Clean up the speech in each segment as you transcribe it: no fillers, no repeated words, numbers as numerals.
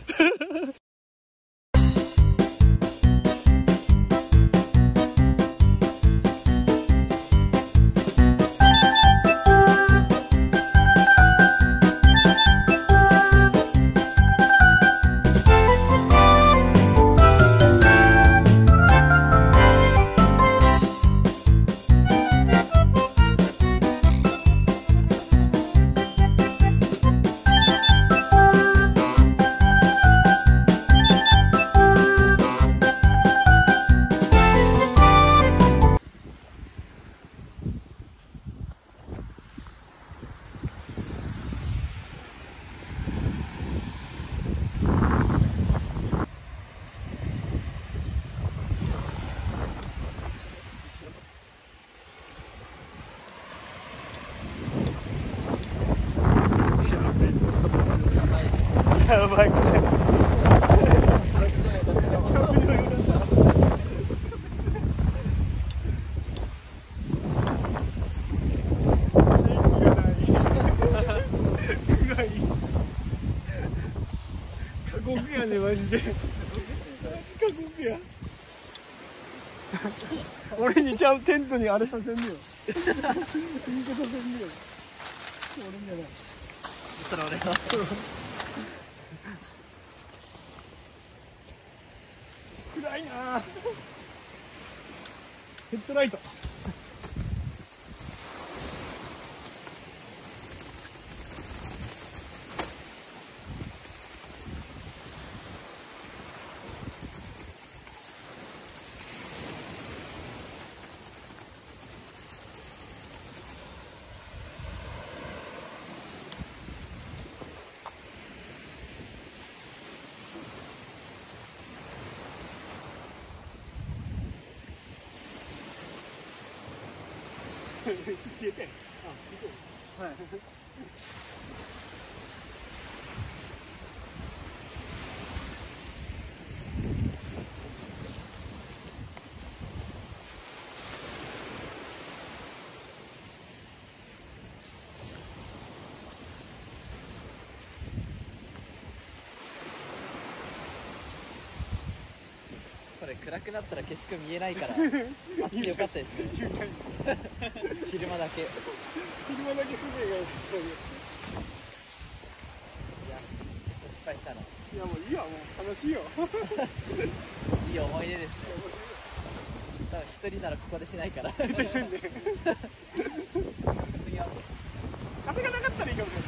やばいこれ。過酷やねマジで。過酷や。俺にちゃんテントにあれさせんねよ。いいことさせんねよ。俺じゃない。 それ俺は。 暗いなぁ。ヘッドライト。消えて。あ、はい。 これ暗くなったら景色見えないからあってよかったですね。昼間だけ。 昼間だけ風情がいい。 いや、失敗したな。 いやもういいわ、もう楽しいよ。 いい思い出ですね。多分一人ならここでしないから。 絶対せんで。 次は風がなかったらいいかもしれない。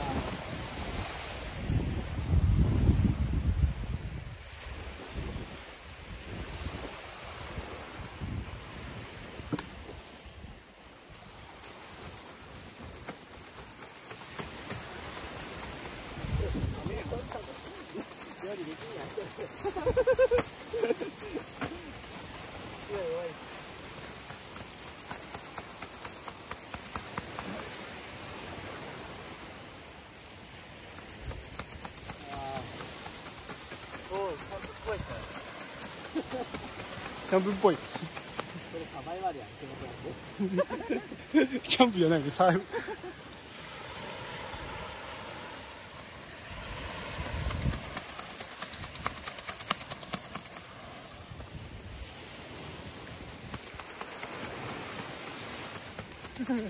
キャンプっぽい。 これサバイバルやん。 キャンプじゃないね。サーフ。楽しいよ。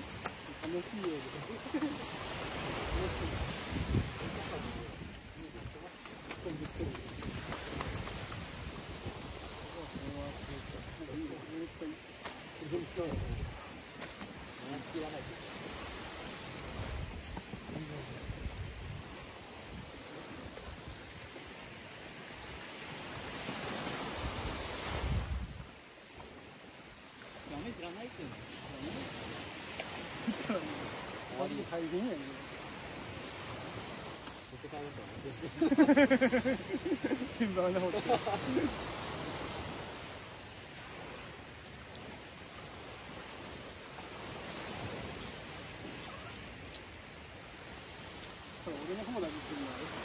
豆知らないっすよね。 終わり大変やね。 持って帰ると思う。 全部穴掘って。俺の方だけするの。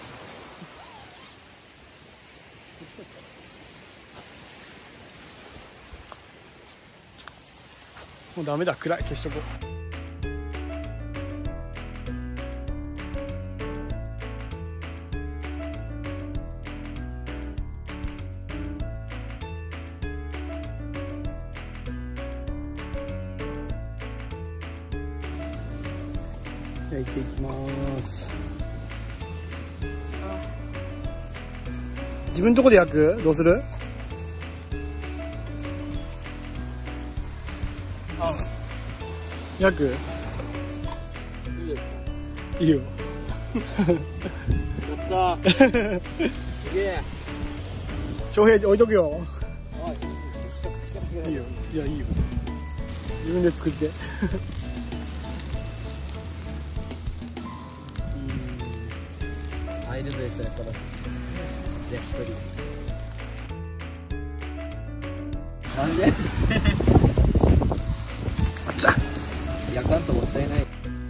もうダメだ、暗い、消しとこう。 焼いていきます。自分のとこで焼く？どうする？焼く？いいよ。 やったー。すげえ。 翔平置いとくよ。いいよ。いやいいよ。自分で作って。 アイルベースやから。じゃあ一人。なんで？焼かんともったいない。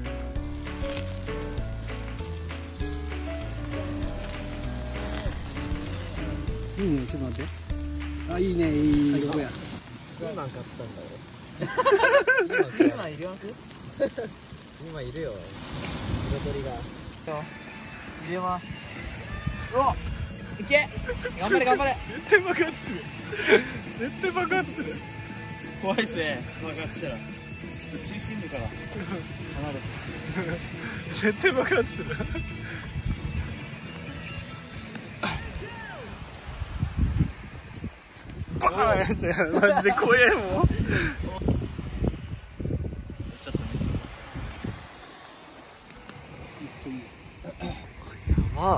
いいね、ちょっと待って。あ、いいね、いい色や。 ピーマン買ったんだよ。ピーマンいります？ピーマンいるよ。彩りが。入れます。うわ、いけ。頑張れ頑張れ。 絶対爆発する。絶対爆発する。怖いっすね。爆発したら。ちょっと中心部から離れて。絶対爆発する。バーンじゃマジで怖えもん。ちょっと見せてください。 やば。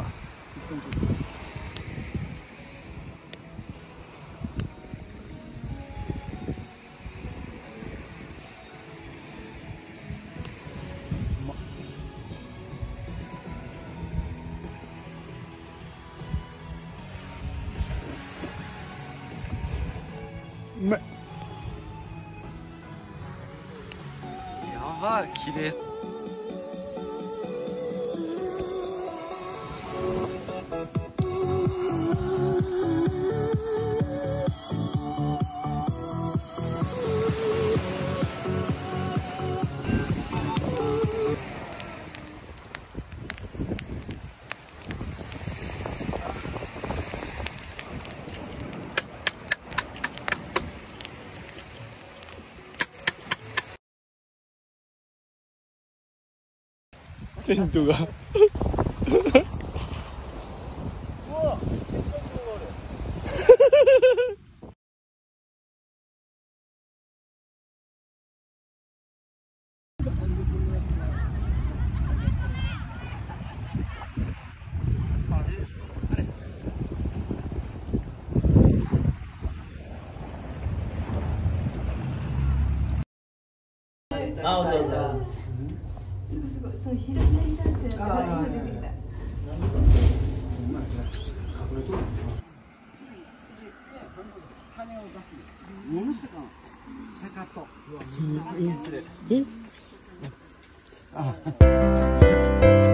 うまい。 やばい、綺麗。 テントがあ、本当だ。 すごい、そう、左って今出てきた。 ものすごい。シャカと。 する。 え？あ。